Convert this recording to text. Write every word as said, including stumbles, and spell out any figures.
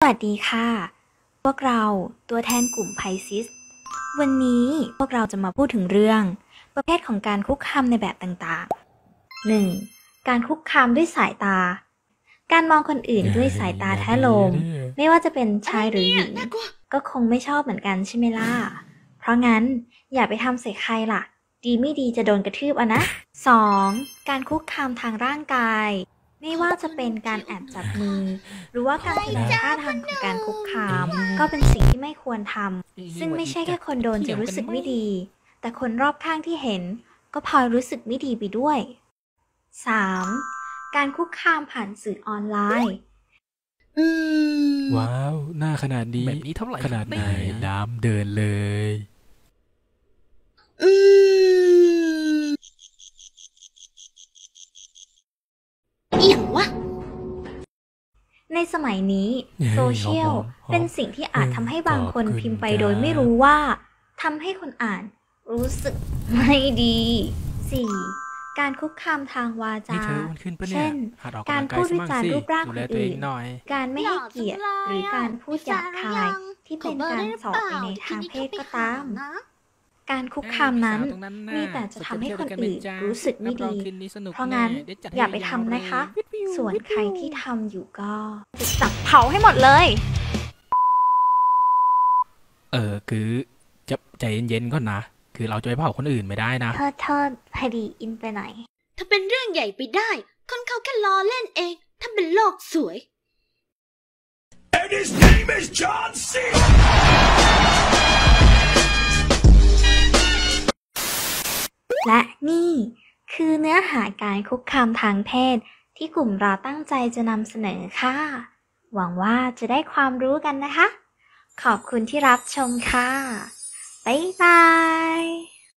สวัสดีค่ะพวกเราตัวแทนกลุ่มไพซิสวันนี้พวกเราจะมาพูดถึงเรื่องประเภทของการคุกคามในแบบต่างๆ หนึ่ง. การคุกคามด้วยสายตาการมองคนอื่นด้วยสายตาแท้โลมไม่ว่าจะเป็นชายหรือหญิงก็คงไม่ชอบเหมือนกันใช่ไหมล่ะเพราะงั้นอย่าไปทำใส่ใครล่ะดีไม่ดีจะโดนกระทืบเอานะ สอง. การคุกคามทางร่างกายไม่ว่าจะเป็นการแอบจับมือหรือว่าการแสดงท่าทางของการคุกคามก็เป็นสิ่งที่ไม่ควรทำซึ่งไม่ใช่แค่คนโดนจะรู้สึกไม่ดีแต่คนรอบข้างที่เห็นก็พลอยรู้สึกไม่ดีไปด้วย สาม. การคุกคามผ่านสื่อออนไลน์ว้าวหน้าขนาดนี้แบบนี้เท่าไหร่ขนาดไหนน้ำเดินเลยอีหยังวะในสมัยนี้โซเชียลเป็นสิ่งที่อาจทำให้บางคนพิมพ์ไปโดยไม่รู้ว่าทำให้คนอ่านรู้สึกไม่ดี สี่ การคุกคามทางวาจาเช่นการพูดวิจารณ์รูปร่างคนอื่นการไม่ให้เกียรติหรือการพูดหยาบคายที่เป็นการส่อไปในทางเพศก็ตามการคุกคามนั้นมีแต่จะทำให้คนอื่นรู้สึกไม่ดีเพราะงั้นอย่าไปทำนะคะส่วนใครที่ทำอยู่ก็จะจับเผาให้หมดเลยเออคือจะใจเย็นๆก่อนนะคือเราจะไปเผาคนอื่นไม่ได้นะโทษโทษพอดีอินไปหน่อยถ้าเป็นเรื่องใหญ่ไปได้คนเขาแค่ล้อเล่นเองถ้าเป็นโลกสวย And his name is John C. และนี่คือเนื้อหาการคุกคามทางเพศที่กลุ่มเราตั้งใจจะนำเสนอค่ะหวังว่าจะได้ความรู้กันนะคะขอบคุณที่รับชมค่ะ